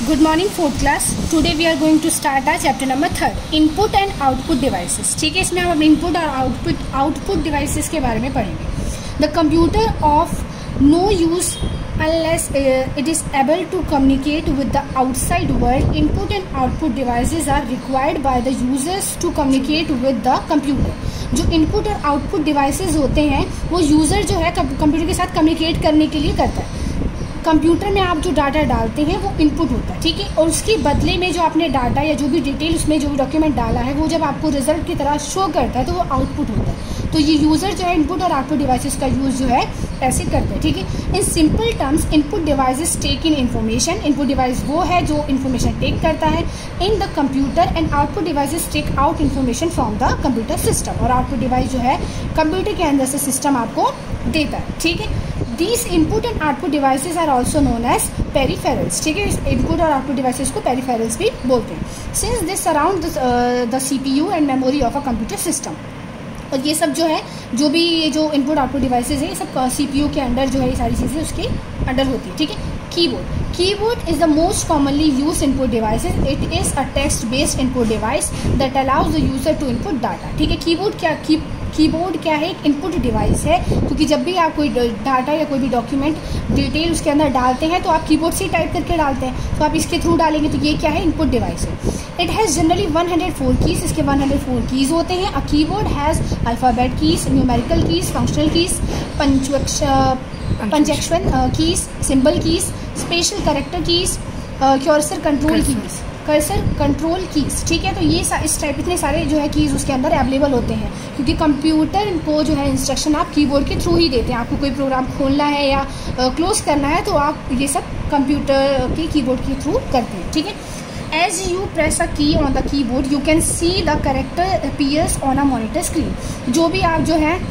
Good morning, fourth class. Today we are going to start our chapter number 3, Input and Output Devices. ठीक है, इसमें हम input और output devices के बारे में पढ़ेंगे. The computer of no use unless it is able to communicate with the outside world. Input and output devices are required by the users to communicate with the computer. जो input और output devices होते हैं वो user जो है computer के साथ communicate करने के लिए करता है. कंप्यूटर में आप जो डाटा डालते हैं वो इनपुट होता है, ठीक है, और उसके बदले में जो आपने डाटा या जो भी डिटेल उसमें जो भी डॉक्यूमेंट डाला है वो जब आपको रिजल्ट की तरह शो करता है तो वो आउटपुट होता है. तो ये यूज़र जो है इनपुट और आउटपुट डिवाइसेस का यूज़ जो है ऐसे करते हैं, ठीक है. In simple terms input devices take in information. Input device वो है जो इन्फॉर्मेशन टेक करता है in the computer and output devices take out information from the computer system. और आउटपुट डिवाइस जो है कंप्यूटर के अंदर से सिस्टम आपको देता है, ठीक है. These input and output devices are also known as peripherals. ठीक है, इस इनपुट और आउटपुट डिवाइसेस को पेरिफेरल्स भी बोलते हैं. Since they surround the CPU and memory of a computer system. और ये सब जो है जो भी ये जो इनपुट आउटपुट डिवाइसेस है ये सब CPU के अंडर जो है ये सारी चीज़ें उसके अंडर होती है, ठीक है. Keyboard is the most commonly used input devices. It is a text-based input device that allows the user to input data. ठीक है, कीबोर्ड क्या है? एक इनपुट डिवाइस है, क्योंकि जब भी आप कोई डाटा या कोई भी डॉक्यूमेंट डिटेल उसके अंदर डालते हैं तो आप कीबोर्ड से ही टाइप करके डालते हैं, तो आप इसके थ्रू डालेंगे. तो ये क्या है? इनपुट डिवाइस है. It has generally 104 keys. इसके 104 कीज़ होते हैं. A keyboard has alphabet keys, numerical keys, functional keys, punctuation keys, symbol keys, special character keys, cursor control keys. ठीक है, तो ये इस टाइप इतने सारे जो है कीज़ उसके अंदर अवेलेबल होते हैं, क्योंकि कंप्यूटर को जो है इंस्ट्रक्शन आप कीबोर्ड के थ्रू ही देते हैं. आपको कोई प्रोग्राम खोलना है या क्लोज करना है तो आप ये सब कंप्यूटर के कीबोर्ड के थ्रू करते हैं, ठीक है. As you press a key on the keyboard, you can see the character appears on a monitor screen. जो भी आप जो है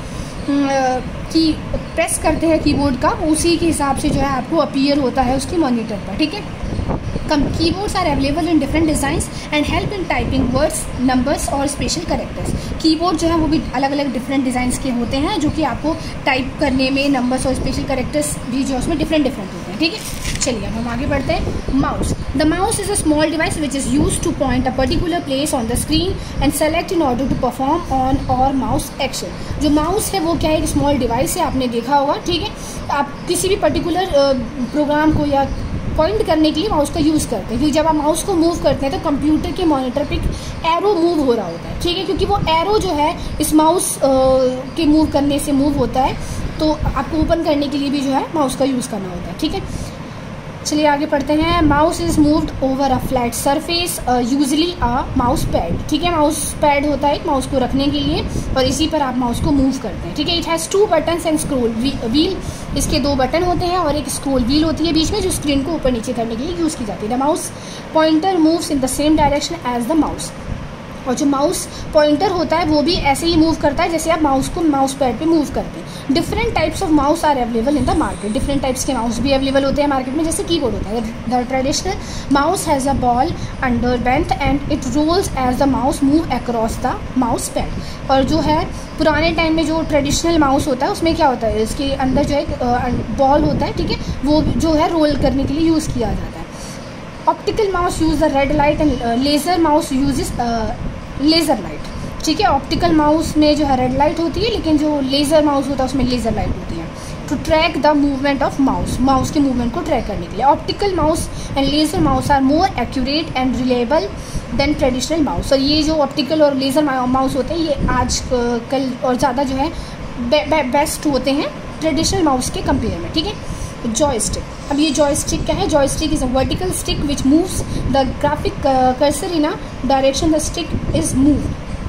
की प्रेस करते हैं कीबोर्ड का, उसी के हिसाब से जो है आपको अपीयर होता है उसकी मॉनिटर पर, ठीक है. Keyboards are available in different designs and help in typing words, numbers और special characters. कीबोर्ड जो है वो भी अलग अलग डिफरेंट डिज़ाइंस के होते हैं जो कि आपको टाइप करने में नंबर्स और स्पेशल कैरेक्टर्स भी जो उसमें डिफरेंट होते हैं, ठीक है. चलिए अब हम आगे बढ़ते हैं. Mouse. The mouse is a small device which is use to point a particular place on the screen and select in order to perform on or mouse action. जो माउस है वो क्या है? एक स्मॉल डिवाइस है, आपने देखा होगा, ठीक है. आप किसी भी पर्टिकुलर प्रोग्राम को या पॉइंट करने के लिए माउस का यूज़ करते हैं, क्योंकि जब आप माउस को मूव करते हैं तो कंप्यूटर के मॉनिटर पे एरो मूव हो रहा होता है, ठीक है, क्योंकि वो एरो जो है इस माउस के मूव करने से मूव होता है, तो आपको ओपन करने के लिए भी जो है माउस का यूज़ करना होता है, ठीक है. चलिए आगे पढ़ते हैं. Mouse is moved over a flat surface, usually a mouse pad. ठीक है, माउस पैड होता है माउस को रखने के लिए और इसी पर आप माउस को मूव करते हैं, ठीक है. It has 2 buttons and scroll wheel. इसके 2 बटन होते हैं और एक स्क्रोल व्हील होती है बीच में जो स्क्रीन को ऊपर नीचे करने के लिए यूज़ की जाती है. The mouse pointer moves in the same direction as the mouse. और जो माउस पॉइंटर होता है वो भी ऐसे ही मूव करता है जैसे आप माउस को माउस पैड पे मूव करते हैं. Different types of mouse are available in the market. Different types के माउस भी अवेलेबल होते हैं मार्केट में, जैसे कीबोर्ड होता है. The traditional mouse has a ball underneath and it rolls as the mouse move across the mouse pad. और जो है पुराने टाइम में जो ट्रेडिशनल माउस होता है उसमें क्या होता है? इसके अंदर जो है बॉल होता है, ठीक है, वो जो है रोल करने के लिए यूज़ किया जाता है. Optical mouse use the red light and laser mouse uses laser light. ठीक है, ऑप्टिकल माउस में जो है रेड लाइट होती है, लेकिन जो लेज़र माउस होता है उसमें लेज़र लाइट होती है. To track the movement of mouse के मूवमेंट को ट्रैक करने के लिए. Optical mouse and laser mouse are more accurate and reliable than traditional mouse. और ये जो ऑप्टिकल और लेज़र माउस होते हैं ये आज कल और ज़्यादा जो है बेस्ट होते हैं ट्रेडिशनल माउस के कंपेयर में, ठीक है. जॉयस्टिक. अब ये जॉयस्टिक क्या है? Joystick is a vertical stick which moves the graphic cursor in a direction the stick is move.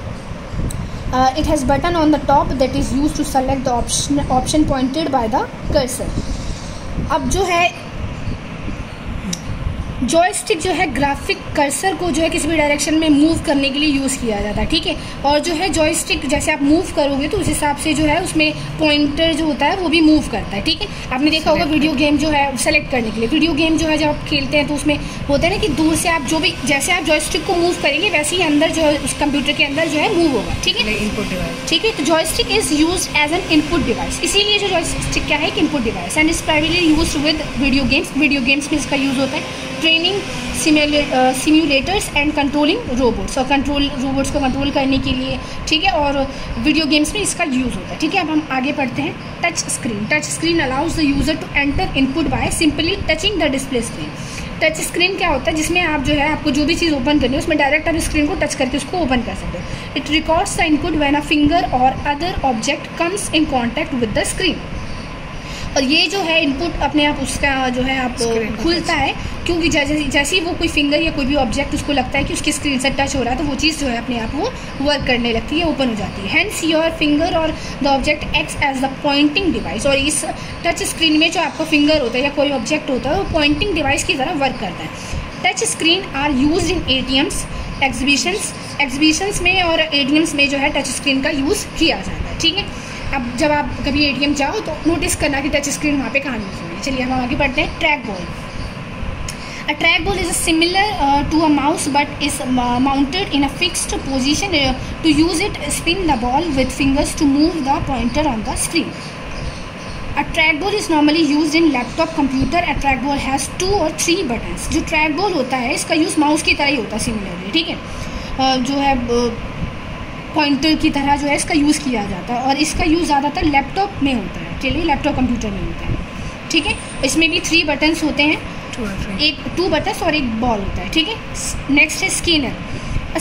It has button on the top that is used to select the option pointed by the cursor. अब जो है joystick जो है graphic cursor को जो है किसी भी डायरेक्शन में मूव करने के लिए यूज़ किया जाता है, ठीक है. और जो है जॉयस्टिक जैसे आप मूव करोगे तो उस हिसाब से जो है उसमें पॉइंटर जो होता है वो भी मूव करता है, ठीक है. आपने देखा होगा वीडियो गेम जो है सेलेक्ट करने के लिए, वीडियो गेम जो है जब आप खेलते हैं तो उसमें होता है ना कि दूर से आप जो भी जैसे आप जॉयस्टिक को मूव करेंगे वैसे ही अंदर जो है उस कंप्यूटर के अंदर जो है मूव होगा, ठीक है. इनपुट डिवाइस, ठीक है. तो joystick is use as an input device. इसीलिए जो जॉयस्टिक क्या है एक input device and is primarily used with video games. Video games में इसका यूज़ होता है. Training designing simulators and controlling robots, और रोबोट्स को कंट्रोल करने के लिए, ठीक है, और वीडियो गेम्स में इसका यूज़ होता है, ठीक है। अब हम आगे पढ़ते हैं। Touch screen allows the user to enter input by simply touching the display screen. Touch screen क्या होता है, जिसमें आप जो है आपको जो भी चीज़ ओपन करनी है उसमें डायरेक्ट आप स्क्रीन को टच करके उसको ओपन कर सकते हो। It records the input when a finger or other object comes in contact with the screen. और ये जो है इनपुट अपने आप उसका जो है आप खुलता है, क्योंकि जैसे ही वो कोई फिंगर या कोई भी ऑब्जेक्ट उसको लगता है कि उसकी स्क्रीन से टच हो रहा है तो वो चीज़ जो है अपने आप वो वर्क करने लगती है, ओपन हो जाती है। Hence your finger or the object acts as the pointing device. और इस टच स्क्रीन में जो आपका फिंगर होता है या कोई ऑब्जेक्ट होता है वो पॉइंटिंग डिवाइस की तरह वर्क करता है। Touch screen are use in ATMs, exhibitions में और ATMs में जो है टच स्क्रीन का यूज़ किया जाता है, ठीक है। अब जब आप कभी ATM जाओ तो नोटिस करना कि टच स्क्रीन वहाँ पे कहाँ यूज़ हो रही है। चलिए हम आगे बढ़ते हैं। Trackball. A trackball is similar to a mouse but is mounted in a fixed position. To use it, spin the ball with fingers to move the pointer on the screen. A trackball is normally used in laptop computer. A trackball has 2 or 3 buttons. जो trackball होता है इसका use mouse की तरह ही होता है similarly, ठीक है। जो है पॉइंटर की तरह जो है इसका यूज़ किया जाता है, और इसका यूज़ ज़्यादातर लैपटॉप में होता है, चलिए लैपटॉप कंप्यूटर में होता है, ठीक है। इसमें भी 3 बटन्स होते हैं, 2 बटन्स और एक बॉल होता है, ठीक है। नेक्स्ट है scanner.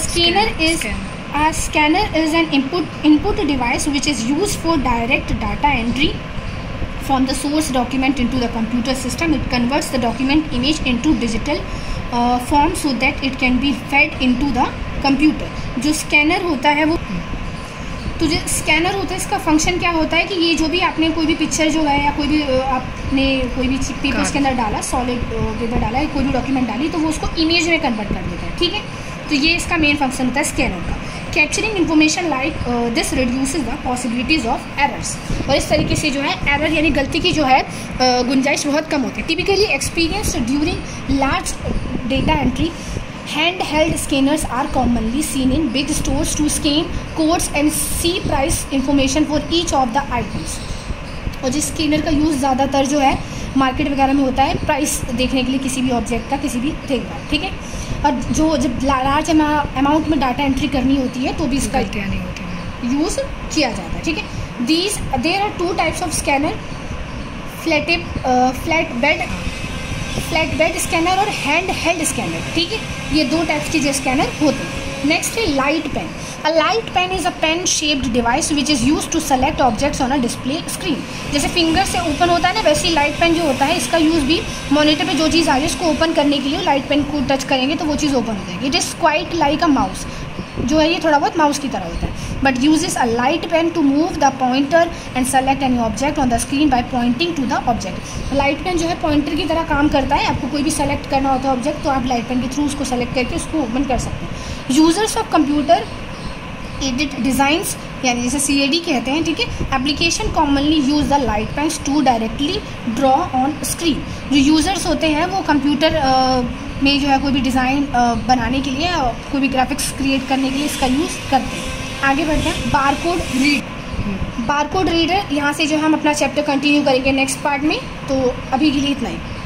Scanner is an input device which is use for direct data entry from the source document into the computer system. It converts the document image into digital form so that it can be fed into the computer. जो scanner होता है वो तो जो scanner होता है इसका function क्या होता है कि ये जो भी आपने कोई भी पिक्चर जो है या कोई भी आपने कोई भी पेपर उसके अंदर डाला, सॉलिड पेपर डाला या कोई भी डॉक्यूमेंट डाली तो वो उसको इमेज में कन्वर्ट कर देता है, ठीक है। तो ये इसका मेन फंक्शन होता है स्कैनर का। Capturing information like this reduces the possibilities of errors. और इस तरीके से जो है एरर यानी गलती की जो है गुंजाइश बहुत कम होती है। Typically experience during large data entry, handheld scanners are commonly seen in big stores to scan codes and see price information for each of the items. और जिस स्कैनर का यूज़ ज़्यादातर जो है मार्केट वगैरह में होता है प्राइस देखने के लिए किसी भी ऑब्जेक्ट का, किसी भी थिंग का, ठीक है। और जो जब लार्ज अमाउंट में डाटा एंट्री करनी होती है तो भी इसका यूज़ किया जाता है, ठीक है। There are 2 types of scanner, flatbed scanner और हैंड हेल्ड स्कैनर, ठीक है। ये 2 टाइप्स के जो स्कैनर होते हैं। नेक्स्ट है light pen. A light pen is a pen shaped device which is use to select objects on a display screen. जैसे फिंगर से ओपन होता है ना, वैसे ही लाइट पेन जो होता है इसका यूज़ भी मॉनिटर पे जो चीज़ आ रही है उसको ओपन करने के लिए लाइट पेन को टच करेंगे तो वो चीज़ ओपन हो जाएगी। It is quite like a mouse, जो है ये थोड़ा बहुत माउस की तरह होता है, but uses a light pen to move the pointer and select any object on the screen by pointing to the object. Light pen जो है पॉइंटर की तरह काम करता है। आपको कोई भी सेलेक्ट करना होता है ऑब्जेक्ट तो आप लाइट पेन के थ्रू उसको सेलेक्ट करके उसको ओपन कर सकते हैं। Users of computer edit designs यानी जैसे CAD कहते हैं, ठीक है। Application commonly use the light pens to directly draw on screen. जो यूज़र्स होते हैं वो कंप्यूटर में जो है कोई भी डिज़ाइन बनाने के लिए, कोई भी ग्राफिक्स क्रिएट करने के लिए इसका यूज़ करते हैं। आगे बढ़ते हैं। Barcode reader. यहाँ से जो हम अपना चैप्टर कंटिन्यू करेंगे नेक्स्ट पार्ट में, तो अभी के लिए इतना ही।